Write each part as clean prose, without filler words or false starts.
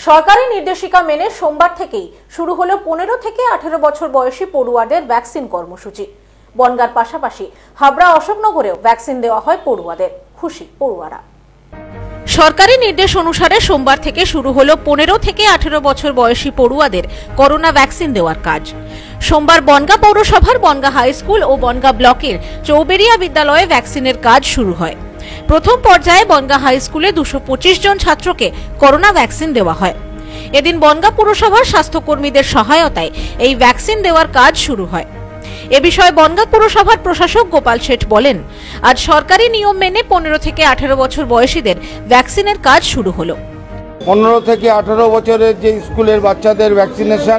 সরকারি নির্দেশিকা মেনে সোমবার থেকেই শুরু হলো 15 থেকে 18 বছর বয়সী পড়ুয়াদের ভ্যাকসিন কর্মসূচি। বনগাঁর পাশাপাশি হাবড়া অশোকনগরেও ভ্যাকসিন দেওয়া হয় পড়ুয়াদের। খুশি পড়ুয়ারা। সরকারি নির্দেশ অনুসারে সোমবার থেকে শুরু হলো 15 থেকে 18 বছর বয়সী পড়ুয়াদের করোনা ভ্যাকসিন দেওয়ার কাজ। সোমবার বনগাঁ পৌরসভার বনগাঁ হাই স্কুল ও বনগাঁ ব্লকের চৌবেরিয়া বিদ্যালয়ে ভ্যাকসিনের কাজ শুরু হয়। প্রথম পর্যায়ে বনগাঁ হাই স্কুলে 225 জন ছাত্রকে করোনা ভ্যাকসিন দেওয়া হয়। এদিন বনগাঁ পুরসভার স্বাস্থ্যকর্মীদের সহায়তায় এই ভ্যাকসিন দেওয়ার কাজ শুরু হয়। এ বিষয়ে বনগাঁ পুরসভার প্রশাসক গোপাল শেঠ বলেন, আজ সরকারি নিয়ম মেনে 15 থেকে 18 বছর বয়সীদের ভ্যাকসিনের কাজ শুরু হলো। 15 থেকে 18 বছরের যে স্কুলের বাচ্চাদের ভ্যাকসিনেশন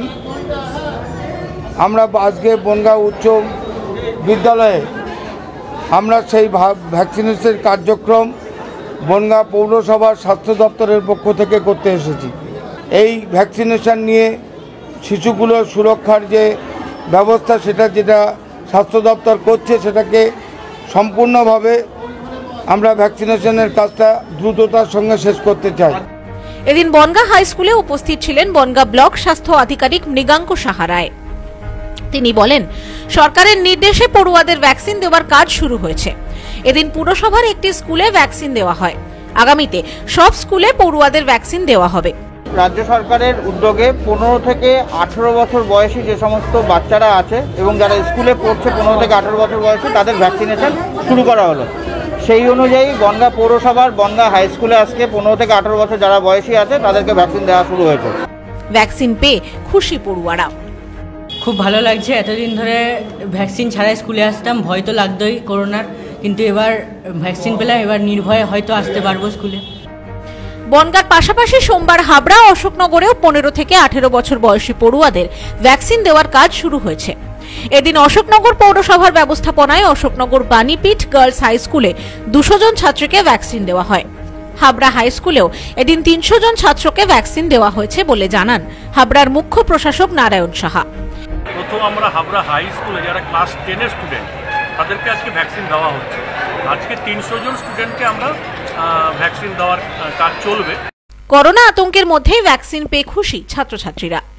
আমরা আজকে বনগাঁ উচ্চ বিদ্যালয়ে আমরা সেই ভ্যাকসিনেশন কার্যক্রম বনগাঁ পৌরসভার স্বাস্থ্য দপ্তরের পক্ষ থেকে করতে এসেছি। এই ভ্যাকসিনেশন নিয়ে শিশুগুলোর সুরক্ষার যে ব্যবস্থা যেটা স্বাস্থ্য দপ্তর করছে সেটাকে সম্পূর্ণভাবে আমরা ভ্যাকসিনেশনের কাজটা দ্রুততার সঙ্গে শেষ করতে চাই। এদিন বনগাঁ হাই স্কুলে উপস্থিত ছিলেন বনগাঁ ব্লক স্বাস্থ্য আধিকারিক মৃগাঙ্ক সাহা রায়। তিনি বলেন, সরকারের নির্দেশে পড়ুয়াদের ভ্যাকসিন দেওয়ার কাজ শুরু হয়েছে। এদিন পুরসভার একটি স্কুলে ভ্যাকসিন দেওয়া হয়। আগামীতে সব স্কুলে পড়ুয়াদের ভ্যাকসিন দেওয়া হবে। রাজ্য সরকারের উদ্যোগে 15 থেকে 18 বছর বয়সী যে সমস্ত বাচ্চারা আছে এবং যারা স্কুলে পড়ছে 15 থেকে 18 বছর বয়সী তাদের ভ্যাকসিনেশন শুরু করা হলো। সেই অনুযায়ী বনগাঁ পৌরসভার বনগাঁ হাই স্কুলে আজকে 15 থেকে 18 বছর যারা বয়সী আছে তাদেরকে ভ্যাকসিন দেওয়া শুরু হয়েছে। ভ্যাকসিন পেয়ে খুশি পড়ুয়ারা। খুব ভালো লাগছে। এতদিন ধরে ভ্যাকসিন ছাড়া স্কুলে আসতাম, ভয় তো লাগতোই করোনার, কিন্তু এবার ভ্যাকসিন পেলাম, এবার নির্ভয়ে হয়তো আসতে পারবো স্কুলে। বনগাঁর পাশাপাশি সোমবার হাবড়া অশোকনগরেও 15 থেকে 18 বছর বয়সী পড়ুয়াদের ভ্যাকসিন দেওয়ার কাজ শুরু হয়েছে। এদিন অশোকনগর পৌরসভার ব্যবস্থাপনায় অশোকনগর বাণীপীঠ গার্লস হাই স্কুলে 200 জন ছাত্রকে ভ্যাকসিন দেওয়া হয়। হাবড়া হাই স্কুলেও এদিন 300 জন ছাত্রকে ভ্যাকসিন দেওয়া হয়েছে বলে জানান হাবড়ার মুখ্য প্রশাসক নারায়ণ সাহা। প্রথম আমরা হাবড়া হাই স্কুলে যারা ক্লাস 10-এর স্টুডেন্ট তাদেরকে আজকে ভ্যাকসিন দেওয়া হচ্ছে। আজকে 300 জন স্টুডেন্টকে আমরা ভ্যাকসিন দেওয়ার কাজ চলবে। করোনা আতঙ্কের মধ্যেই ভ্যাকসিন পেয়ে খুশি ছাত্রছাত্রীরা।